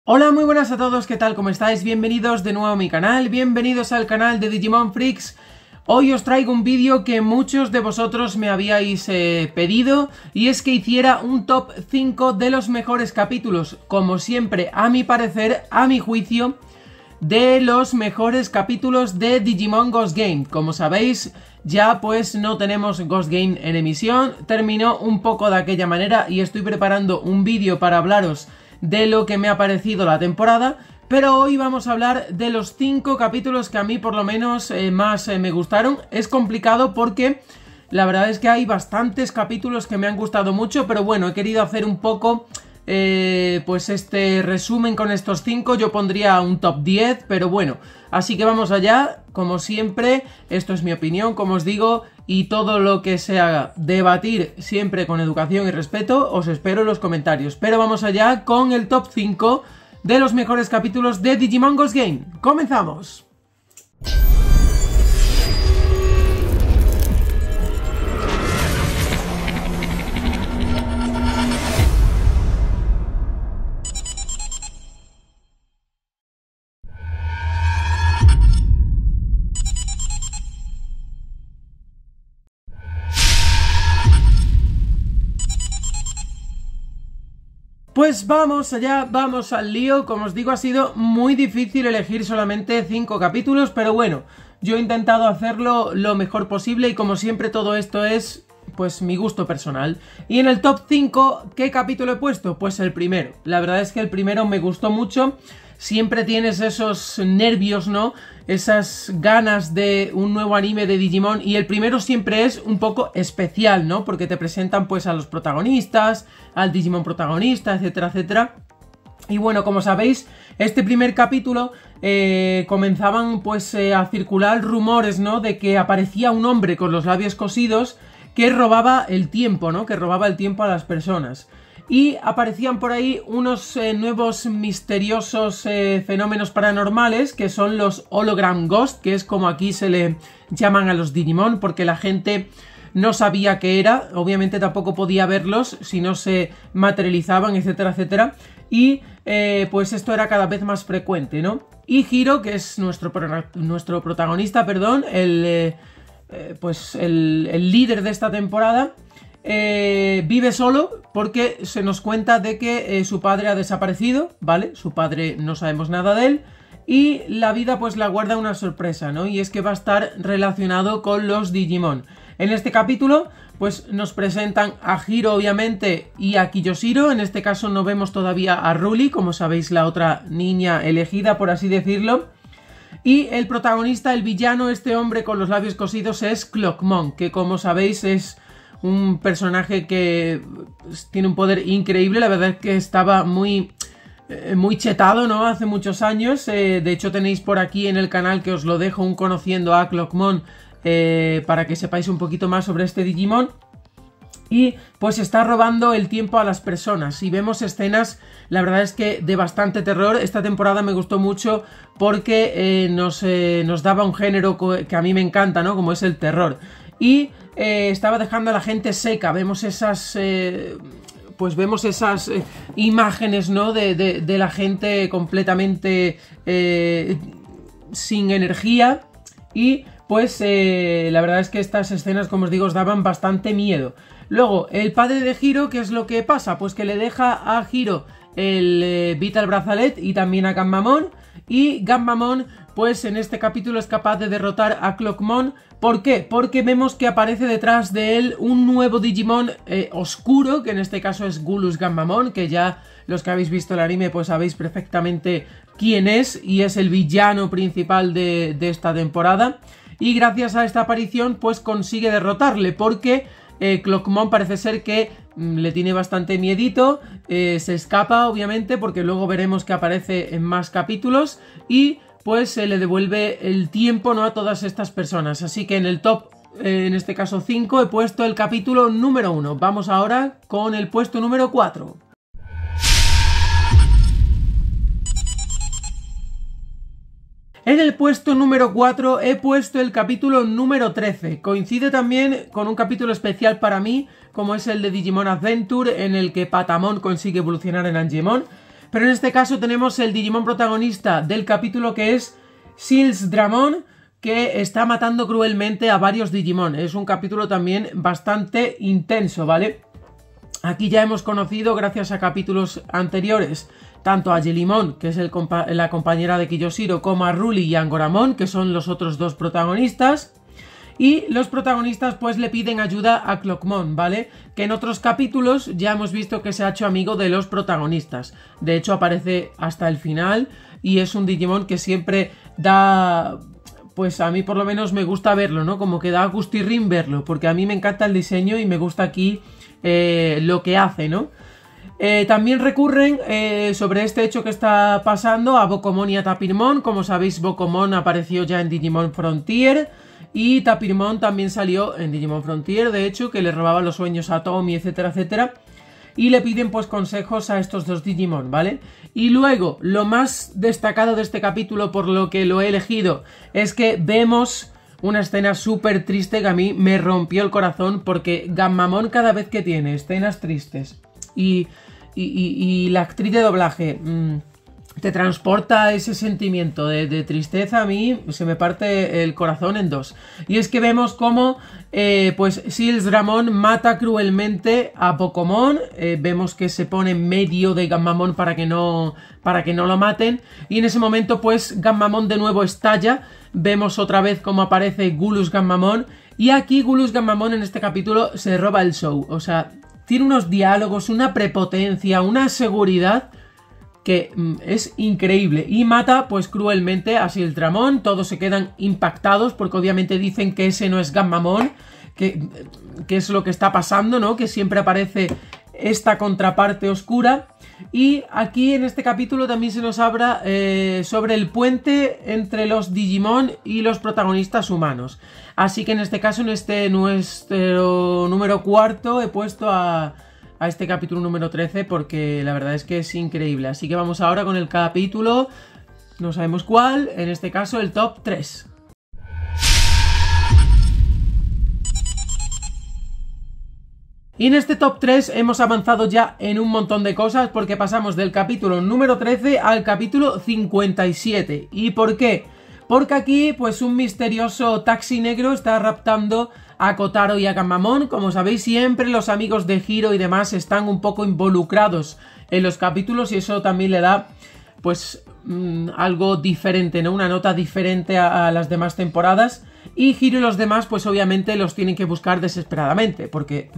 Hola, muy buenas a todos, ¿qué tal? ¿Cómo estáis? Bienvenidos de nuevo a mi canal, bienvenidos al canal de Digimon Freaks. Hoy os traigo un vídeo que muchos de vosotros me habíais pedido, y es que hiciera un top 5 de los mejores capítulos, como siempre, a mi parecer, a mi juicio, de los mejores capítulos de Digimon Ghost Game. Como sabéis, ya pues no tenemos Ghost Game en emisión, terminó un poco de aquella manera y estoy preparando un vídeo para hablaros de lo que me ha parecido la temporada, pero hoy vamos a hablar de los 5 capítulos que a mí por lo menos más me gustaron. Es complicado porque la verdad es que hay bastantes capítulos que me han gustado mucho, pero bueno, he querido hacer un poco pues este resumen con estos 5. Yo pondría un top 10, pero bueno, así que vamos allá. Como siempre, esto es mi opinión, como os digo, y todo lo que se haga debatir siempre con educación y respeto, os espero en los comentarios. Pero vamos allá con el top 5 de los mejores capítulos de Digimon Ghost Game. ¡Comenzamos! Pues vamos allá, vamos al lío. Como os digo, ha sido muy difícil elegir solamente 5 capítulos, pero bueno, yo he intentado hacerlo lo mejor posible y como siempre todo esto es pues mi gusto personal. Y en el top 5, ¿qué capítulo he puesto? Pues el primero. La verdad es que el primero me gustó mucho. Siempre tienes esos nervios, ¿no? Esas ganas de un nuevo anime de Digimon, y el primero siempre es un poco especial, ¿no? Porque te presentan pues a los protagonistas, al Digimon protagonista, etcétera, etcétera. Y bueno, como sabéis, este primer capítulo comenzaban pues a circular rumores, ¿no? De que aparecía un hombre con los labios cosidos que robaba el tiempo, ¿no? Que robaba el tiempo a las personas. Y aparecían por ahí unos nuevos misteriosos fenómenos paranormales, que son los Hologram Ghost, que es como aquí se le llaman a los Digimon, porque la gente no sabía qué era, obviamente tampoco podía verlos si no se materializaban, etcétera, etcétera. Y pues esto era cada vez más frecuente, ¿no? Y Hiro, que es nuestro protagonista, perdón, el líder de esta temporada, vive solo porque se nos cuenta de que su padre ha desaparecido, ¿vale? Su padre no sabemos nada de él y la vida pues le aguarda una sorpresa, ¿no? Y es que va a estar relacionado con los Digimon. En este capítulo pues nos presentan a Hiro obviamente y a Kiyoshiro. En este caso no vemos todavía a Ruli, como sabéis, la otra niña elegida, por así decirlo. Y el protagonista, el villano, este hombre con los labios cosidos, es Clockmon, que como sabéis es un personaje que tiene un poder increíble. La verdad es que estaba muy chetado, ¿no? Hace muchos años. De hecho tenéis por aquí en el canal, que os lo dejo, un conociendo a Clockmon, para que sepáis un poquito más sobre este Digimon. Y pues está robando el tiempo a las personas. Y vemos escenas, la verdad es que de bastante terror. Esta temporada me gustó mucho porque nos daba un género que a mí me encanta, ¿no? Como es el terror. Y estaba dejando a la gente seca. Vemos esas imágenes, ¿no? De la gente completamente sin energía. Y pues la verdad es que estas escenas, como os digo, os daban bastante miedo. Luego, el padre de Hiro, ¿qué es lo que pasa? Pues que le deja a Hiro el Vital Bracelet y también a Ganbamon. Y Ganbamon, pues en este capítulo es capaz de derrotar a Clockmon. ¿Por qué? Porque vemos que aparece detrás de él un nuevo Digimon oscuro, que en este caso es Gulus Ganbamon, que ya los que habéis visto el anime pues sabéis perfectamente quién es, y es el villano principal de esta temporada. Y gracias a esta aparición pues consigue derrotarle, porque Clockmon parece ser que le tiene bastante miedito, se escapa obviamente, porque luego veremos que aparece en más capítulos, y pues se le devuelve el tiempo, ¿no? A todas estas personas. Así que en el top, en este caso 5, he puesto el capítulo número 1. Vamos ahora con el puesto número 4. En el puesto número 4 he puesto el capítulo número 13. Coincide también con un capítulo especial para mí, como es el de Digimon Adventure, en el que Patamon consigue evolucionar en Angemon. Pero en este caso tenemos el Digimon protagonista del capítulo, que es Silsdramon, que está matando cruelmente a varios Digimon. Es un capítulo también bastante intenso, ¿vale? Aquí ya hemos conocido, gracias a capítulos anteriores, tanto a Yelimon, que es la compañera de Kiyoshiro, como a Ruli y Angoramon, que son los otros dos protagonistas. Y los protagonistas pues le piden ayuda a Clockmon, ¿vale? Que en otros capítulos ya hemos visto que se ha hecho amigo de los protagonistas. De hecho aparece hasta el final y es un Digimon que siempre da... Pues a mí por lo menos me gusta verlo, ¿no? Como que da gustirrín verlo, porque a mí me encanta el diseño y me gusta aquí lo que hace, ¿no? También recurren sobre este hecho que está pasando a Bokomon y a Tapirmon. Como sabéis, Bokomon apareció ya en Digimon Frontier y Tapirmon también salió en Digimon Frontier, de hecho, que le robaba los sueños a Tommy, etcétera, etcétera. Y le piden pues consejos a estos dos Digimon, ¿vale? Y luego, lo más destacado de este capítulo, por lo que lo he elegido, es que vemos una escena súper triste que a mí me rompió el corazón, porque Gammamon, cada vez que tiene escenas tristes y la actriz de doblaje te transporta ese sentimiento de tristeza, a mí se me parte el corazón en dos. Y es que vemos cómo pues Silsdramon mata cruelmente a Bokomon. Vemos que se pone en medio de Gammamon para que no lo maten. Y en ese momento pues Gammamon de nuevo estalla. Vemos otra vez cómo aparece Gulus Gammamon. Y aquí Gulus Gammamon en este capítulo se roba el show. O sea, tiene unos diálogos, una prepotencia, una seguridad que es increíble. Y mata pues cruelmente a Silsdramon. Todos se quedan impactados porque obviamente dicen que ese no es Gammamon, que es lo que está pasando, ¿no? Que siempre aparece esta contraparte oscura. Y aquí en este capítulo también se nos habla sobre el puente entre los Digimon y los protagonistas humanos. Así que en este caso, en nuestro número 4, he puesto a este capítulo número 13 porque la verdad es que es increíble. Así que vamos ahora con el capítulo, no sabemos cuál, en este caso el top 3. Y en este top 3 hemos avanzado ya en un montón de cosas, porque pasamos del capítulo número 13 al capítulo 57. ¿Y por qué? Porque aquí pues un misterioso taxi negro está raptando a Kotaro y a Gammamon. Como sabéis, siempre los amigos de Hiro y demás están un poco involucrados en los capítulos y eso también le da pues algo diferente, ¿no? Una nota diferente a las demás temporadas. Y Hiro y los demás pues obviamente los tienen que buscar desesperadamente, porque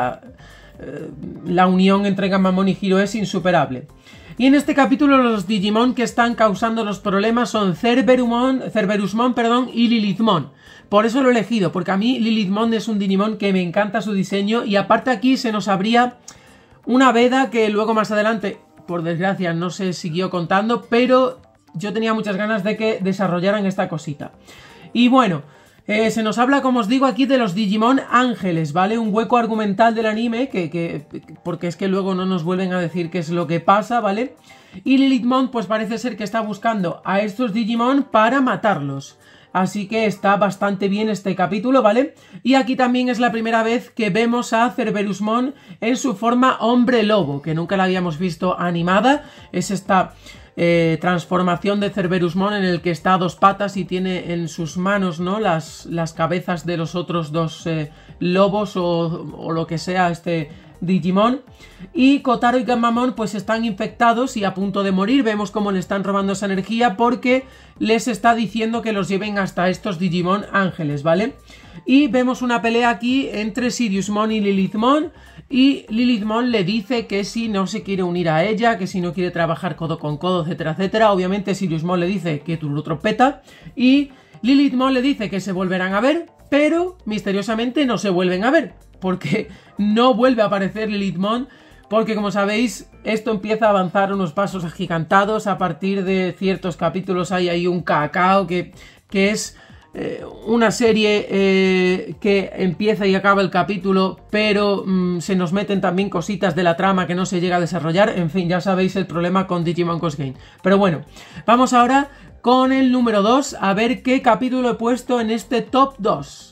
la unión entre Gammamon y Hiro es insuperable. Y en este capítulo los Digimon que están causando los problemas son Cerberusmon y Lilithmon. Por eso lo he elegido, porque a mí Lilithmon es un Digimon que me encanta su diseño. Y aparte aquí se nos abría una veda que luego más adelante, por desgracia, no se siguió contando, pero yo tenía muchas ganas de que desarrollaran esta cosita. Y bueno, se nos habla, como os digo, aquí de los Digimon ángeles, ¿vale? Un hueco argumental del anime, porque es que luego no nos vuelven a decir qué es lo que pasa, ¿vale? Y Lilithmon pues parece ser que está buscando a estos Digimon para matarlos. Así que está bastante bien este capítulo, ¿vale? Y aquí también es la primera vez que vemos a Cerberusmon en su forma hombre lobo, que nunca la habíamos visto animada. Es esta transformación de Cerberusmon en el que está a dos patas y tiene en sus manos, ¿no? las cabezas de los otros dos lobos o lo que sea este Digimon. Y Kotaro y Gammamon pues están infectados y a punto de morir. Vemos cómo le están robando esa energía porque les está diciendo que los lleven hasta estos Digimon ángeles, ¿vale? Y vemos una pelea aquí entre Siriusmon y Lilithmon. Y Lilithmon le dice que si no se quiere unir a ella, que si no quiere trabajar codo con codo, etcétera, etcétera. Obviamente Siriusmon le dice que turutropeta. Y Lilithmon le dice que se volverán a ver, pero misteriosamente no se vuelven a ver, porque no vuelve a aparecer Lilithmon, porque como sabéis esto empieza a avanzar unos pasos agigantados. A partir de ciertos capítulos hay ahí un cacao que es una serie que empieza y acaba el capítulo, pero se nos meten también cositas de la trama que no se llega a desarrollar. En fin, ya sabéis el problema con Digimon Ghost Game. Pero bueno, vamos ahora con el número 2, a ver qué capítulo he puesto en este top 2.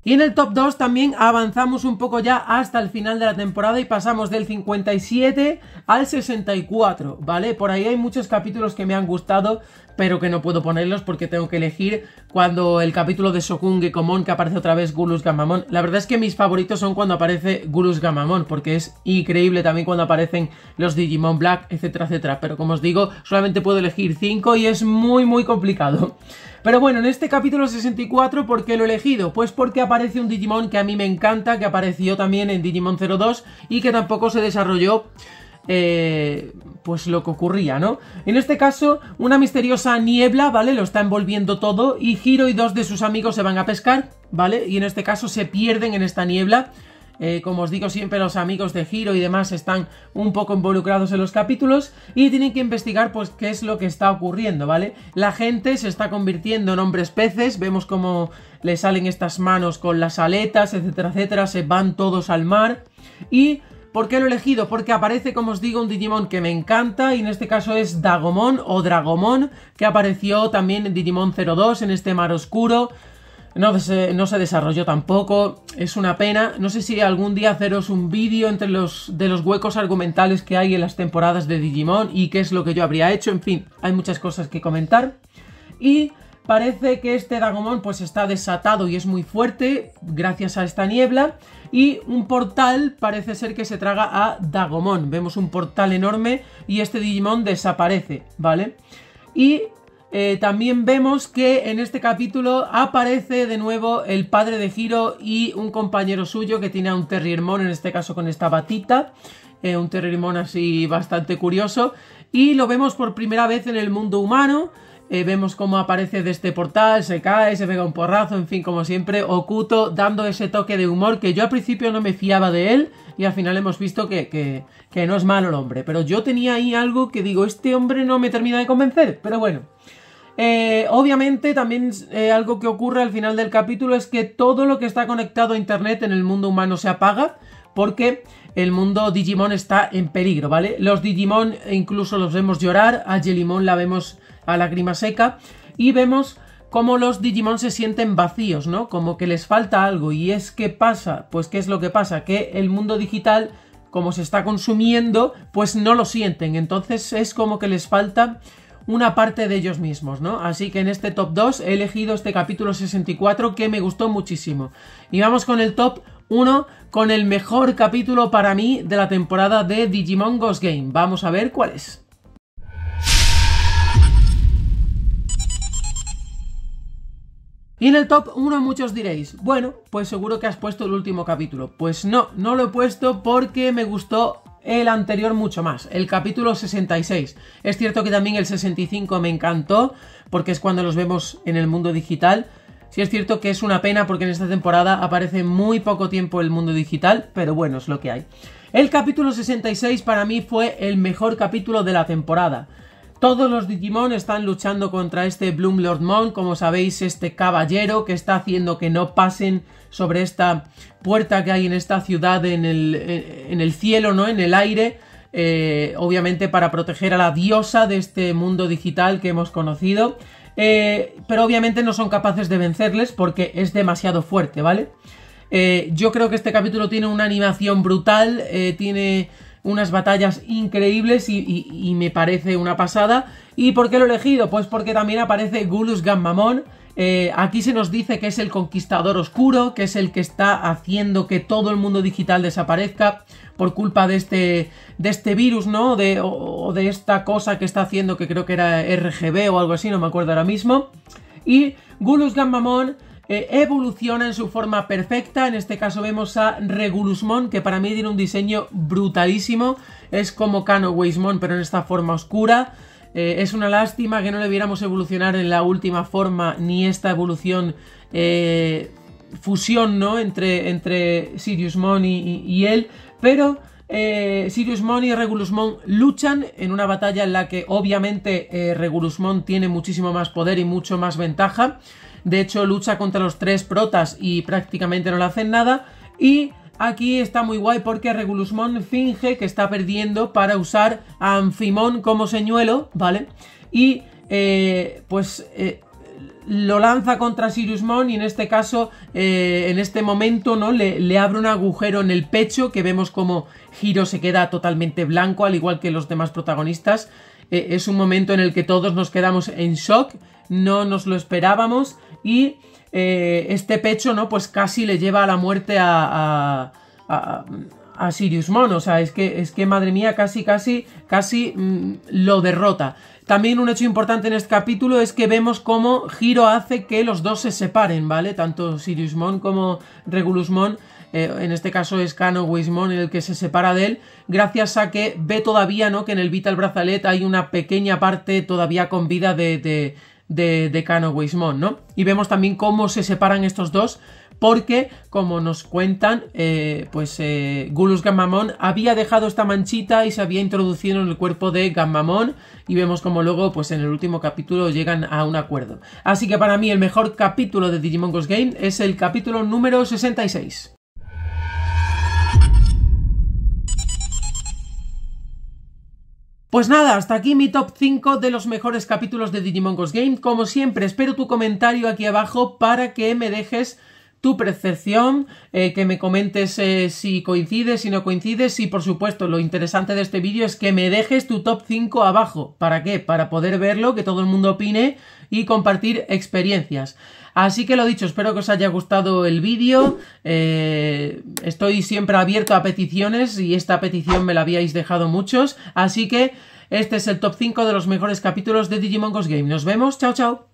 Y en el top 2 también avanzamos un poco ya hasta el final de la temporada y pasamos del 57 al 64, ¿vale? Por ahí hay muchos capítulos que me han gustado, pero que no puedo ponerlos porque tengo que elegir. Cuando el capítulo de Shokugeki Gekomon, que aparece otra vez Gulus Gammamon. La verdad es que mis favoritos son cuando aparece Gulus Gammamon, porque es increíble también cuando aparecen los Digimon Black, etcétera, etcétera. Pero como os digo, solamente puedo elegir 5 y es muy complicado. Pero bueno, en este capítulo 64, ¿por qué lo he elegido? Pues porque aparece un Digimon que a mí me encanta, que apareció también en Digimon 02 y que tampoco se desarrolló pues lo que ocurría, ¿no? En este caso, una misteriosa niebla, ¿vale? Lo está envolviendo todo y Hiro y 2 de sus amigos se van a pescar, ¿vale? Y en este caso se pierden en esta niebla. Como os digo siempre, los amigos de Hiro y demás están un poco involucrados en los capítulos y tienen que investigar pues qué es lo que está ocurriendo, ¿vale? La gente se está convirtiendo en hombres peces, vemos cómo le salen estas manos con las aletas, etcétera, etcétera, se van todos al mar. Y ¿por qué lo he elegido? Porque aparece, como os digo, un Digimon que me encanta y en este caso es Dagomon o Dragomon, que apareció también en Digimon 02 en este mar oscuro. No se desarrolló tampoco, es una pena. No sé si algún día haceros un vídeo entre los huecos argumentales que hay en las temporadas de Digimon y qué es lo que yo habría hecho. En fin, hay muchas cosas que comentar. Y parece que este Dagomon pues está desatado y es muy fuerte gracias a esta niebla. Y un portal parece ser que se traga a Dagomon. Vemos un portal enorme y este Digimon desaparece, ¿vale? Y también vemos que en este capítulo aparece de nuevo el padre de Hiro y un compañero suyo que tiene a un Terriermon, en este caso con esta batita, un Terriermon así bastante curioso, y lo vemos por primera vez en el mundo humano. Vemos cómo aparece de este portal, se cae, se pega un porrazo, en fin, como siempre, Okuto dando ese toque de humor que yo al principio no me fiaba de él y al final hemos visto que no es malo el hombre, pero yo tenía ahí algo que digo, este hombre no me termina de convencer, pero bueno. Obviamente también algo que ocurre al final del capítulo es que todo lo que está conectado a internet en el mundo humano se apaga porque el mundo Digimon está en peligro, ¿vale? Los Digimon incluso los vemos llorar, a Jellimon la vemos a lágrima seca y vemos cómo los Digimon se sienten vacíos, ¿no? Como que les falta algo. ¿Y es qué pasa? Pues ¿qué es lo que pasa? Que el mundo digital, como se está consumiendo, pues no lo sienten. Entonces es como que les falta una parte de ellos mismos, ¿no? Así que en este top 2 he elegido este capítulo 64 que me gustó muchísimo. Y vamos con el top 1, con el mejor capítulo para mí de la temporada de Digimon Ghost Game. Vamos a ver cuál es. Y en el top 1 muchos diréis, bueno, pues seguro que has puesto el último capítulo. Pues no lo he puesto porque me gustó el anterior mucho más, el capítulo 66. Es cierto que también el 65 me encantó, porque es cuando los vemos en el mundo digital. Sí es cierto que es una pena porque en esta temporada aparece muy poco tiempo el mundo digital, pero bueno, es lo que hay. El capítulo 66 para mí fue el mejor capítulo de la temporada. Todos los Digimon están luchando contra este Bloomlordmon, como sabéis, este caballero que está haciendo que no pasen sobre esta puerta que hay en esta ciudad en el cielo, ¿no? En el aire, obviamente para proteger a la diosa de este mundo digital que hemos conocido, pero obviamente no son capaces de vencerles porque es demasiado fuerte, ¿vale? Yo creo que este capítulo tiene una animación brutal, tiene unas batallas increíbles y me parece una pasada. ¿Y por qué lo he elegido? Pues porque también aparece Gulus Gammamon. Aquí se nos dice que es el conquistador oscuro, que es el que está haciendo que todo el mundo digital desaparezca por culpa de este virus, ¿no? O de esta cosa que está haciendo, que creo que era RGB o algo así, no me acuerdo ahora mismo. Y Gulus Gammamon evoluciona en su forma perfecta. En este caso vemos a Regulusmon, que para mí tiene un diseño brutalísimo. Es como Kanoweismon, pero en esta forma oscura. Es una lástima que no le viéramos evolucionar en la última forma, ni esta evolución fusión, ¿no? entre Siriusmon y él. Pero Siriusmon y Regulusmon luchan en una batalla en la que obviamente Regulusmon tiene muchísimo más poder y mucho más ventaja. De hecho, lucha contra los 3 protas y prácticamente no le hacen nada. Y aquí está muy guay porque Regulusmon finge que está perdiendo para usar a Amphimon como señuelo, ¿vale? Y lo lanza contra Siriusmon y en este caso, en este momento, ¿no? Le abre un agujero en el pecho que vemos como Hiro se queda totalmente blanco, al igual que los demás protagonistas. Es un momento en el que todos nos quedamos en shock, no nos lo esperábamos y este pecho, ¿no? Pues casi le lleva a la muerte a Siriusmon. O sea, es que madre mía, casi lo derrota. También un hecho importante en este capítulo es que vemos cómo Hiro hace que los dos se separen, ¿vale? Tanto Siriusmon como Regulusmon, en este caso es Kanoweismon el que se separa de él, gracias a que ve todavía, ¿no? Que en el Vital Bracelet hay una pequeña parte todavía con vida de Kanoweismon, ¿no? Y vemos también cómo se separan estos dos, porque, como nos cuentan, Gullus Gammamon había dejado esta manchita y se había introducido en el cuerpo de Gammamon, y vemos como luego, pues en el último capítulo llegan a un acuerdo. Así que para mí el mejor capítulo de Digimon Ghost Game es el capítulo número 66. Pues nada, hasta aquí mi top 5 de los mejores capítulos de Digimon Ghost Game. Como siempre, espero tu comentario aquí abajo para que me dejes tu percepción, que me comentes si coincides, si no coincides, y por supuesto lo interesante de este vídeo es que me dejes tu top 5 abajo. ¿Para qué? Para poder verlo, que todo el mundo opine y compartir experiencias. Así que lo dicho, espero que os haya gustado el vídeo. Estoy siempre abierto a peticiones y esta petición me la habíais dejado muchos, así que este es el top 5 de los mejores capítulos de Digimon Ghost Game. Nos vemos, chao chao.